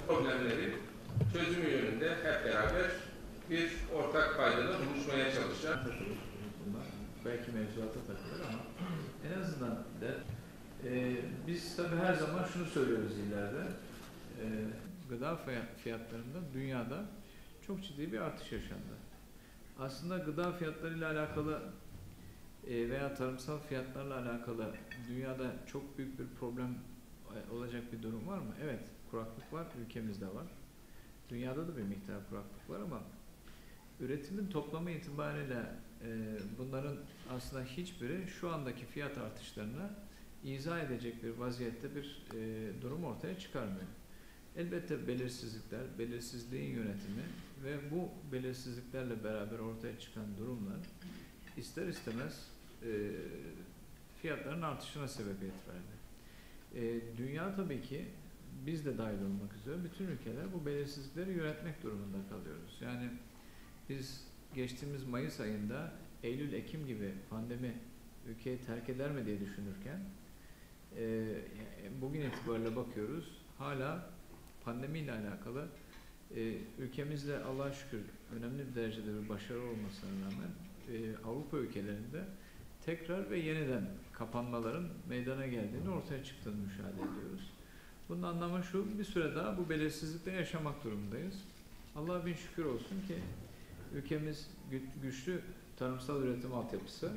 problemleri çözümü yönünde hep beraber bir ortak paydada buluşmaya çalışacağız. Belki mevzuata takılır ama en azından biz tabii her zaman şunu söylüyoruz illerde. Gıda fiyatlarında dünyada çok ciddi bir artış yaşandı. Aslında gıda fiyatlarıyla alakalı veya tarımsal fiyatlarla alakalı dünyada çok büyük bir problem olacak bir durum var mı? Evet, kuraklık var, ülkemizde var. Dünyada da bir miktar kuraklık var ama üretimin toplamı itibariyle bunların aslında hiçbiri şu andaki fiyat artışlarına izah edecek bir vaziyette bir durum ortaya çıkarmıyor. Elbette belirsizlikler, belirsizliğin yönetimi ve bu belirsizliklerle beraber ortaya çıkan durumlar ister istemez fiyatların artışına sebebiyet verdi. Dünya tabii ki biz de dahil olmak üzere bütün ülkeler bu belirsizlikleri yönetmek durumunda kalıyoruz. Yani biz geçtiğimiz Mayıs ayında Eylül-Ekim gibi pandemi ülkeyi terk eder mi diye düşünürken bugün itibariyle bakıyoruz hala pandemiyle alakalı ülkemizde Allah'a şükür önemli bir derecede bir başarı olmasına rağmen Avrupa ülkelerinde tekrar ve yeniden kapanmaların meydana geldiğini, ortaya çıktığını müşahede ediyoruz. Bunun anlamı şu, bir süre daha bu belirsizlikle yaşamak durumundayız. Allah'a bin şükür olsun ki ülkemiz güçlü tarımsal üretim altyapısı,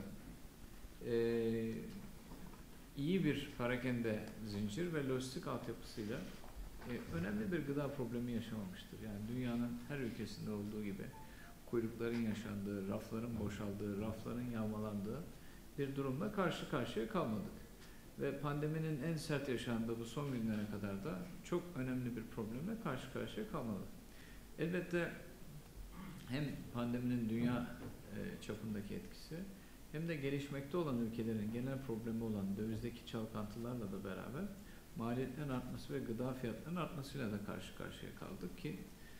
iyi bir perakende zincir ve lojistik altyapısıyla önemli bir gıda problemi yaşamamıştır. Yani dünyanın her ülkesinde olduğu gibi kuyrukların yaşandığı, rafların boşaldığı, rafların yağmalandığı bir durumla karşı karşıya kalmadık. Ve pandeminin en sert yaşandığı bu son günlere kadar da çok önemli bir problemle karşı karşıya kalmadık. Elbette hem pandeminin dünya çapındaki etkisi hem de gelişmekte olan ülkelerin genel problemi olan dövizdeki çalkantılarla da beraber maliyetlerin artması ve gıda fiyatlarının artmasıyla da karşı karşıya kaldık ki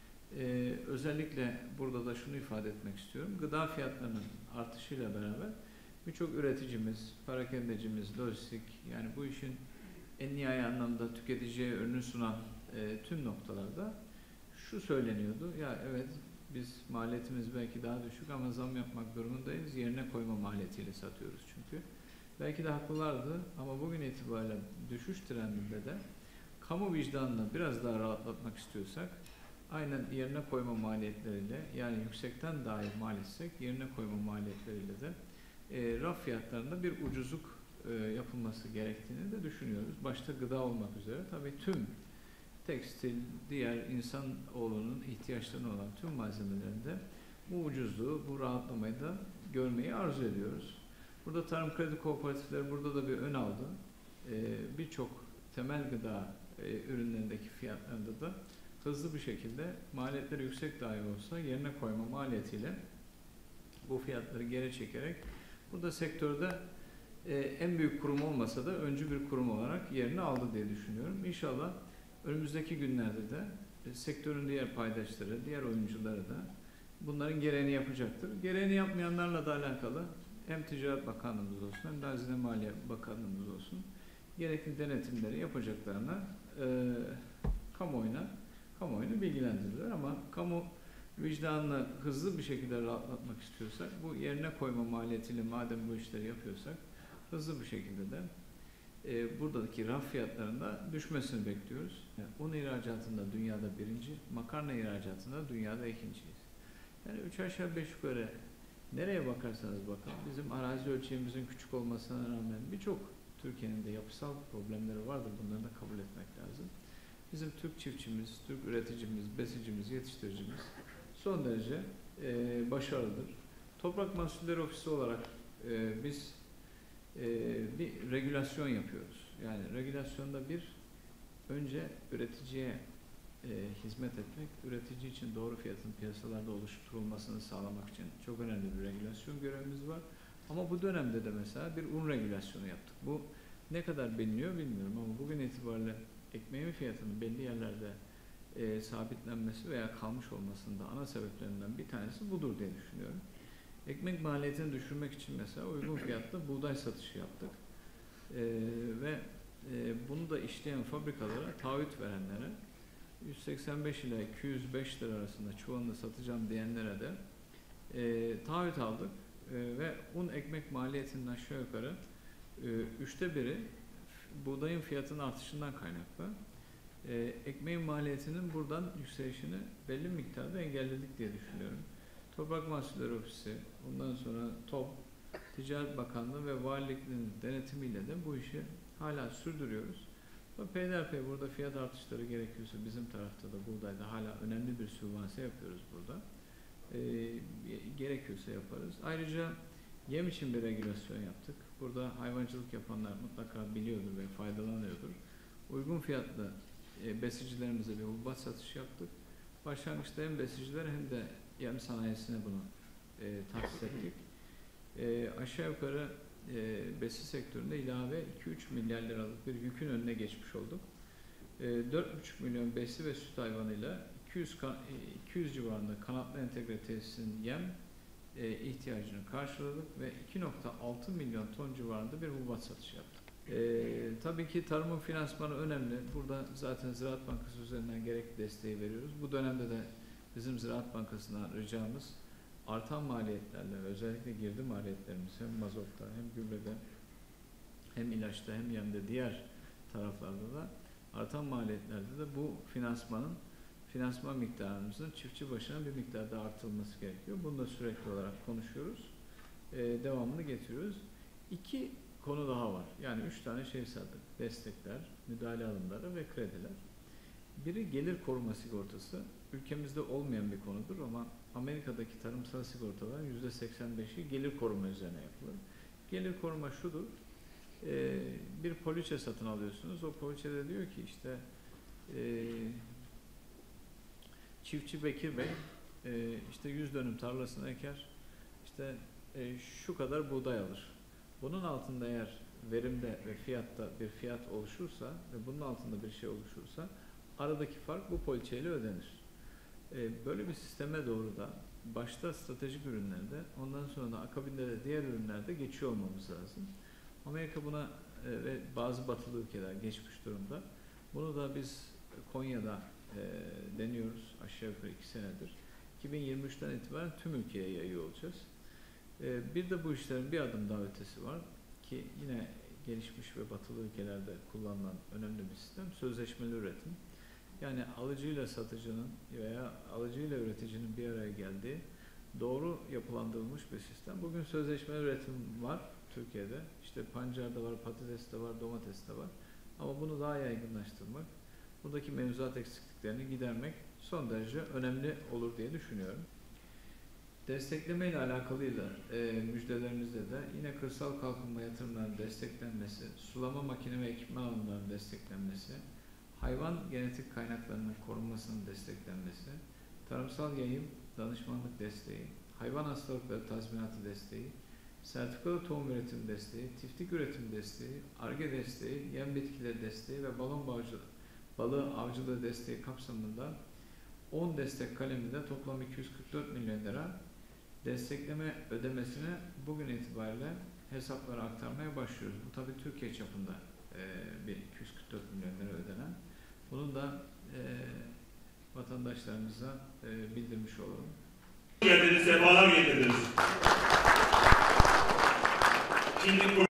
özellikle burada da şunu ifade etmek istiyorum. Gıda fiyatlarının artışıyla beraber birçok üreticimiz, perakendecimiz, lojistik yani bu işin en nihai anlamda tüketiciye ürünü sunan tüm noktalarda şu söyleniyordu. Ya evet biz maliyetimiz belki daha düşük ama zam yapmak durumundayız. Yerine koyma maliyetiyle satıyoruz çünkü. Belki de haklılardı ama bugün itibariyle düşüş trendinde de kamu vicdanını biraz daha rahatlatmak istiyorsak aynen yerine koyma maliyetleriyle yani yüksekten dahi mal etsek yerine koyma maliyetleriyle de raf fiyatlarında bir ucuzluk yapılması gerektiğini de düşünüyoruz. Başta gıda olmak üzere tabii tüm tekstil, diğer insanoğlunun ihtiyaçlarına olan tüm malzemelerinde bu ucuzluğu, bu rahatlamayı da görmeyi arzu ediyoruz. Burada tarım kredi kooperatifleri burada da bir ön aldı. Birçok temel gıda ürünlerindeki fiyatlarında da hızlı bir şekilde maliyetleri yüksek dahi olsa yerine koyma maliyetiyle bu fiyatları geri çekerek burada sektörde en büyük kurum olmasa da öncü bir kurum olarak yerini aldı diye düşünüyorum. İnşallah önümüzdeki günlerde de sektörün diğer paydaşları, diğer oyuncuları da bunların gereğini yapacaktır. Gereğini yapmayanlarla da alakalı hem Ticaret Bakanlığımız olsun hem de Hazine Maliye Bakanlığımız olsun gerekli denetimleri yapacaklarına kamuoyunu bilgilendirdiler ama kamu vicdanını hızlı bir şekilde rahatlatmak istiyorsak bu yerine koyma maliyetiyle madem bu işleri yapıyorsak hızlı bir şekilde de buradaki raf fiyatlarında düşmesini bekliyoruz. Yani un ihracatında dünyada birinci, makarna ihracatında dünyada ikinciyiz. Yani 3 aşağı 5 yukarı nereye bakarsanız bakın bizim arazi ölçeğimizin küçük olmasına rağmen birçok Türkiye'nin de yapısal problemleri vardır. Bunları da kabul etmek lazım. Bizim Türk çiftçimiz, Türk üreticimiz, besicimiz, yetiştiricimiz son derece başarılıdır. Toprak Mahsulleri Ofisi olarak biz bir regülasyon yapıyoruz. Yani regülasyonda önce üreticiye hizmet etmek, üretici için doğru fiyatın piyasalarda oluşturulmasını sağlamak için çok önemli bir regülasyon görevimiz var. Ama bu dönemde de mesela bir un regülasyonu yaptık. Bu ne kadar biliniyor bilmiyorum ama bugün itibariyle ekmeğin fiyatının belli yerlerde sabitlenmesi veya kalmış olmasının da ana sebeplerinden bir tanesi budur diye düşünüyorum. Ekmek maliyetini düşürmek için mesela uygun fiyatlı buğday satışı yaptık. Ve bunu da işleyen fabrikalara, taahhüt verenlere 185 ile 205 lira arasında çuvalını satacağım diyenlere de taahhüt aldık ve un ekmek maliyetinin aşağı yukarı 1/3 buğdayın fiyatının artışından kaynaklı. Ekmeğin maliyetinin buradan yükselişini belli miktarda engelledik diye düşünüyorum. Toprak Mahsulleri Ofisi, ondan sonra TOB, Ticaret Bakanlığı ve Valiliklerin denetimiyle de bu işi hala sürdürüyoruz. Peyderpey burada fiyat artışları gerekiyorsa bizim tarafta da buğdayda hala önemli bir sübvanse yapıyoruz burada. Gerekiyorsa yaparız. Ayrıca yem için bir regülasyon yaptık. Burada hayvancılık yapanlar mutlaka biliyordur ve faydalanıyordur. Uygun fiyatlı besicilerimize bir hububat satışı yaptık. Başlangıçta hem besiciler hem de yem sanayisine bunu tahsis ettik. Aşağı yukarı besi sektöründe ilave 2-3 milyar liralık bir yükün önüne geçmiş olduk. 4,5 milyon besi ve süt hayvanıyla 200 civarında kanatlı entegre tesisin yem ihtiyacını karşıladık ve 2,6 milyon ton civarında bir hububat satışı yaptık. Tabii ki tarımın finansmanı önemli. Burada zaten Ziraat Bankası üzerinden gerekli desteği veriyoruz. Bu dönemde de bizim Ziraat Bankası'ndan ricamız artan maliyetlerle, özellikle girdi maliyetlerimiz hem mazotta hem gübrede hem ilaçta hem yemde diğer taraflarda da artan maliyetlerde de bu finansman miktarımızın çiftçi başına bir miktarda artırılması gerekiyor. Bunu da sürekli olarak konuşuyoruz. Devamını getiriyoruz. 2 konu daha var. Yani 3 tane şey saydık. Destekler, müdahale alımları ve krediler. Biri gelir koruma sigortası. Ülkemizde olmayan bir konudur ama Amerika'daki tarımsal sigortaların %85'i gelir koruma üzerine yapılır. Gelir koruma şudur. Bir poliçe satın alıyorsunuz. O poliçede diyor ki işte çiftçi Bekir Bey işte 100 dönüm tarlasını eker. İşte şu kadar buğday alır. Bunun altında eğer verimde ve fiyatta bir fiyat oluşursa ve bunun altında bir şey oluşursa aradaki fark bu poliçeyle ödenir. Böyle bir sisteme doğru da başta stratejik ürünlerde, ondan sonra da akabinde de diğer ürünlerde geçiyor olmamız lazım. Amerika buna ve bazı batılı ülkeler geçmiş durumda. Bunu da biz Konya'da deniyoruz aşağı yukarı 2 senedir. 2023'ten itibaren tüm ülkeye yayıyor olacağız. Bir de bu işlerin bir adım daha ötesi var ki yine gelişmiş ve batılı ülkelerde kullanılan önemli bir sistem, sözleşmeli üretim. Yani alıcıyla satıcının veya alıcıyla üreticinin bir araya geldiği doğru yapılandırılmış bir sistem. Bugün sözleşmeli üretim var Türkiye'de. İşte pancarda var, patateste var, domateste var. Ama bunu daha yaygınlaştırmak, buradaki mevzuat eksikliklerini gidermek son derece önemli olur diye düşünüyorum. Destekleme ile alakalıyla müjdelerimizde de yine kırsal kalkınma yatırımlarının desteklenmesi, sulama makine ve ekipman alımlarının desteklenmesi, hayvan genetik kaynaklarının korunmasının desteklenmesi, tarımsal yayım, danışmanlık desteği, hayvan hastalıkları tazminatı desteği, sertifikalı tohum üretim desteği, çiftlik üretim desteği, Ar-Ge desteği, yem bitkileri desteği ve balığı avcılığı desteği kapsamında 10 destek kaleminde toplam 244 milyon lira destekleme ödemesini bugün itibariyle hesaplara aktarmaya başlıyoruz. Bu tabii Türkiye çapında bir 244 milyon lira ödenen. Bunu da vatandaşlarımıza bildirmiş olalım. Geldiniz, sefalar getirdiniz. Şimdi